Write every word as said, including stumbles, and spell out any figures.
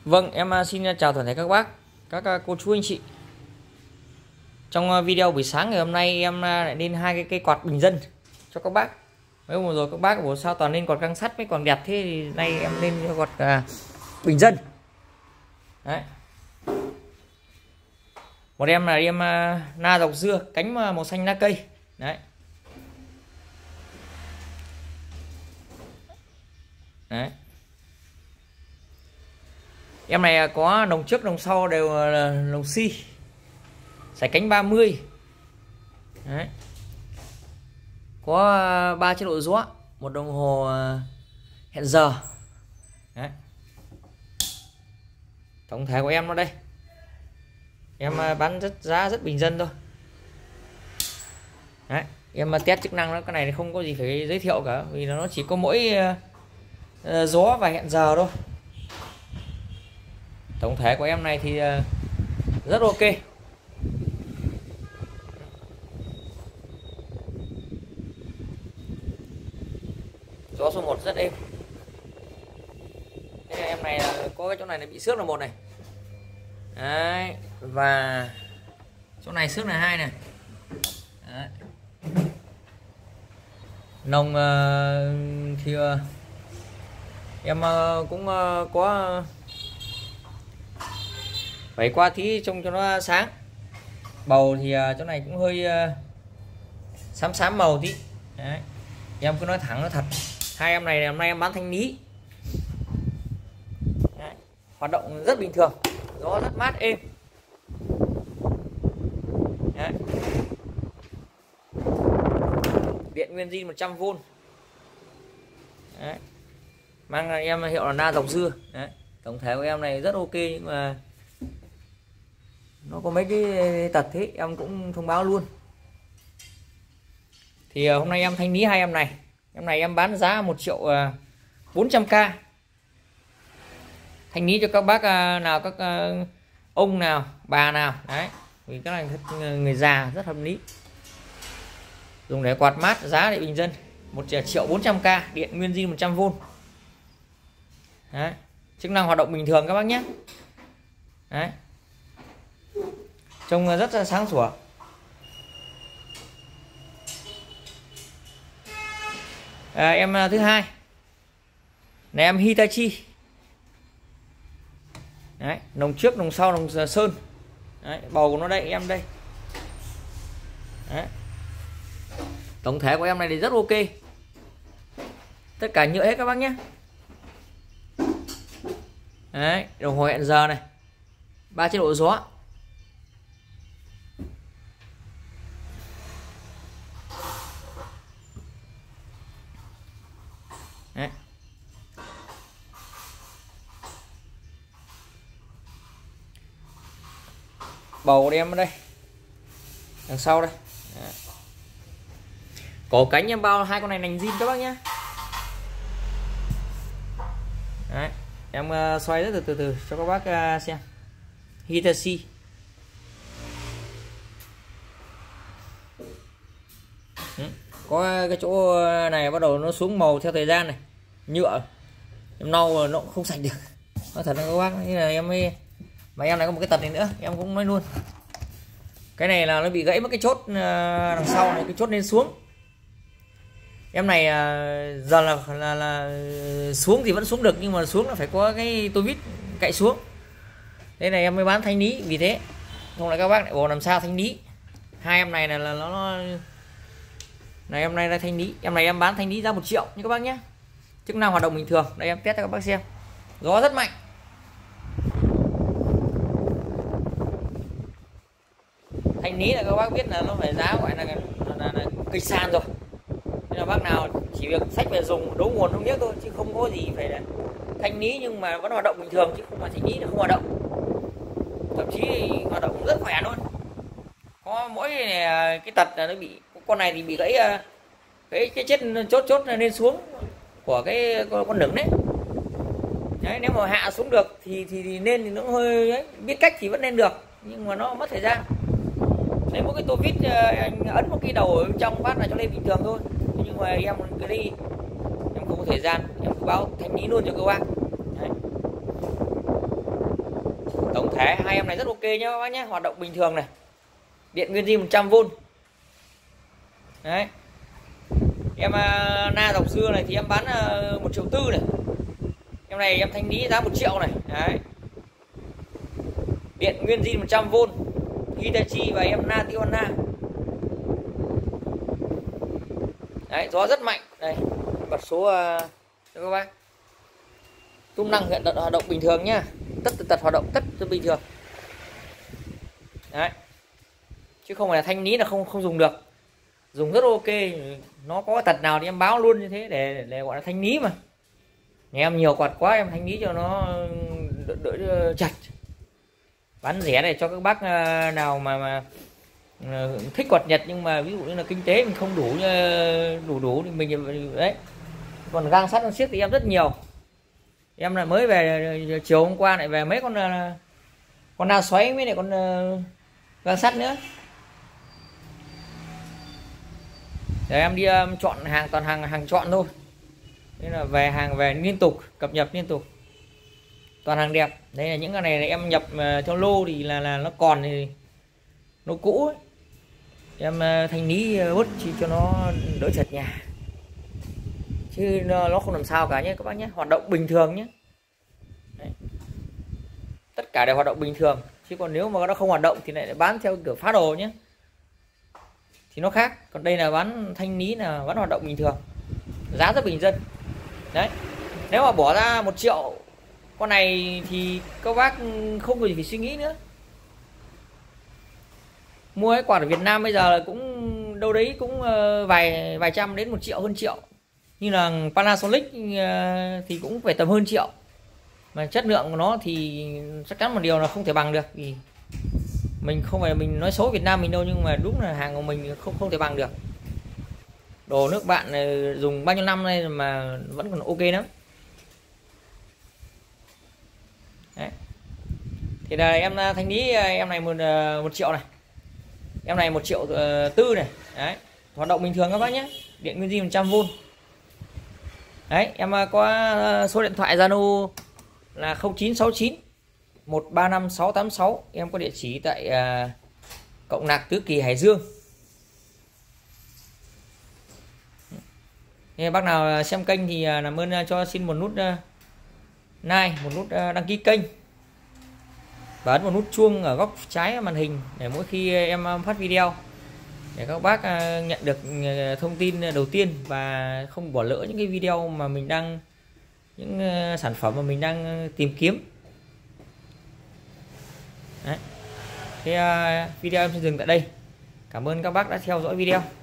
Vâng, em xin chào toàn thể các bác, các cô chú anh chị. Trong video buổi sáng ngày hôm nay em lại lên hai cái cây quạt bình dân cho các bác. Mấy hôm rồi các bác bảo sao toàn lên quạt găng sắt mới còn đẹp thế, thì nay em lên quạt à, bình dân. Đấy. Một em là em à, na dọc dưa, cánh màu xanh lá cây. Đấy. Đấy. Em này có đồng trước đồng sau đều là lồng xi, sải cánh ba mươi. Đấy. Có ba chế độ gió, một đồng hồ hẹn giờ. Đấy. Tổng thể của em nó đây, em bán rất giá rất bình dân thôi. Đấy. Em test chức năng đó, cái này không có gì phải giới thiệu cả, vì nó chỉ có mỗi uh, gió và hẹn giờ thôi. Tổng thể của em này thì rất ok. Gió số một rất êm. Thế em này có cái chỗ này là bị xước là một này. Đấy. Và chỗ này xước là hai này. Đấy. Nồng uh, thì uh, em uh, cũng uh, có phải qua tí trông cho nó sáng. Bầu thì uh, chỗ này cũng hơi uh, xám xám màu tí. Đấy. Em cứ nói thẳng nó thật, hai em này hôm nay em bán thanh lý. Đấy. Hoạt động rất bình thường, gió rất mát êm. Đấy. Điện nguyên zin một trăm vôn. Đấy. Mang em hiệu là na dọc dưa. Đấy. Tổng thể của em này rất ok, nhưng mà nó có mấy cái tật thế em cũng thông báo luôn. Thì hôm nay em thanh lý hai em này. Em này em bán giá một triệu bốn trăm k. Thanh lý cho các bác nào, các ông nào, bà nào. Đấy. Vì cái này người già rất hợp lý. Dùng để quạt mát, giá để bình dân. một triệu bốn trăm k, điện nguyên zin một trăm vôn. Đấy. Chức năng hoạt động bình thường các bác nhé. Đấy. Trông rất là sáng sủa. À, em thứ hai này em Hitachi. Đấy, nồng trước nồng sau nồng sơn. Đấy, bầu của nó đây em đây. Đấy. Tổng thể của em này thì rất ok, tất cả nhựa hết các bác nhé. Đấy, đồng hồ hẹn giờ này, ba chế độ gió. Đấy. Bầu đem ở đây, đằng sau đây. Đấy. Cổ cánh em bao hai con này nành zin các bác nhé. Đấy. Em uh, xoay rất từ từ từ cho các bác uh, xem. Hitachi. Ừ. Có cái chỗ này bắt đầu nó xuống màu theo thời gian này, nhựa em nâu nó cũng không sạch được. Nói thật là các bác, như là em ấy, mà em này có một cái tật này nữa em cũng nói luôn. Cái này là nó bị gãy mất cái chốt đằng sau này, cái chốt lên xuống. Em này giờ là, là là xuống thì vẫn xuống được, nhưng mà xuống là phải có cái tô vít cạy xuống. Thế này em mới bán thanh lý vì thế. Không lại các bác lại bảo làm sao thanh lý. Hai em này là, là nó, nó này em này là thanh lý. Em này em bán thanh lý ra một triệu như các bác nhé. Chức năng hoạt động bình thường. Đây em test cho các bác xem. Gió rất mạnh. Thanh lý là các bác biết là nó phải giá gọi là, là, là, là cây san rồi. Nên là bác nào chỉ việc sách về dùng đấu nguồn không nhất thôi, chứ không có gì phải là thanh lý nhưng mà vẫn hoạt động bình thường, chứ không phải thanh lý là không hoạt động. Thậm chí hoạt động rất khỏe luôn. Có mỗi này, cái tật là nó bị, con này thì bị gãy cái cái chết chốt chốt lên xuống của cái con đửng đấy. Đấy, nếu mà hạ xuống được thì thì, thì nên thì nó hơi đấy, biết cách thì vẫn nên được, nhưng mà nó mất thời gian. Lấy một cái tô vít anh ấn một cái đầu ở bên trong phát là cho lên bình thường thôi. Nhưng mà em cái đi em không có thời gian, em cứ báo thanh lý luôn cho các bác. Đấy. thể hai em này rất ok nhá các bác nhé, hoạt động bình thường này, điện nguyên zin một trăm vôn. Đấy, em uh, na dòng xưa này thì em bán uh, một triệu tư này, em này em thanh lý giá một triệu này. Đấy, điện nguyên zin một trăm vôn, Hitachi và em na Tijuana. Đấy, gió rất mạnh đây, bật số uh, cho các bác. Tung năng hiện tại hoạt động bình thường nhá, tất tật hoạt động tất bình thường. Đấy, chứ không phải là thanh lý là không không dùng được, dùng rất ok. Nó có tật nào thì em báo luôn như thế để để, để gọi là thanh lý mà. Nhà em nhiều quạt quá em thanh lý cho nó đỡ, đỡ chặt. Bán rẻ này cho các bác nào mà mà thích quạt Nhật nhưng mà ví dụ như là kinh tế mình không đủ đủ đủ thì mình đấy. Còn gang sắt con xiếc thì em rất nhiều. Em là mới về chiều hôm qua lại về mấy con con nào xoáy với lại con gang sắt nữa. Để em đi um, chọn hàng, toàn hàng hàng chọn thôi. Nên là về hàng về liên tục, cập nhật liên tục. Toàn hàng đẹp. Đây là những cái này em nhập uh, theo lô thì là là nó còn thì nó cũ ấy. Em uh, thanh lý uh, bớt chỉ cho nó đỡ chật nhà. Chứ nó, nó không làm sao cả nhé các bác nhé, hoạt động bình thường nhé. Đấy. Tất cả đều hoạt động bình thường, chứ còn nếu mà nó không hoạt động thì lại bán theo kiểu phá đồ nhé. Thì nó khác, còn đây là bán thanh lý là vẫn hoạt động bình thường, giá rất bình dân. Đấy, nếu mà bỏ ra một triệu con này thì các bác không cần phải suy nghĩ nữa. Mua cái quạt ở Việt Nam bây giờ là cũng đâu đấy cũng vài vài trăm đến một triệu, hơn triệu. Như là Panasonic thì cũng phải tầm hơn triệu, mà chất lượng của nó thì chắc chắn một điều là không thể bằng được. Vì mình không phải mình nói xấu Việt Nam mình đâu, nhưng mà đúng là hàng của mình không không thể bằng được. Đồ nước bạn dùng bao nhiêu năm nay mà vẫn còn ok lắm. Đấy. Thì là em thanh lý em này một một triệu này, em này một triệu tư này. Đấy, hoạt động bình thường các bác nhé, điện nguyên zin một trăm vôn. Đấy, em có số điện thoại Zalo là không chín sáu chín một ba năm sáu tám sáu. Em có địa chỉ tại uh, Cộng Lạc Tứ Kỳ, Hải Dương. Nếu bác nào xem kênh thì uh, làm ơn uh, cho xin một nút uh, like, một nút uh, đăng ký kênh và ấn một nút chuông ở góc trái màn hình để mỗi khi em phát video để các bác uh, nhận được uh, thông tin đầu tiên và không bỏ lỡ những cái video mà mình đang, những uh, sản phẩm mà mình đang uh, tìm kiếm. Đấy. Thế uh, video em xin dừng tại đây. Cảm ơn các bác đã theo dõi video.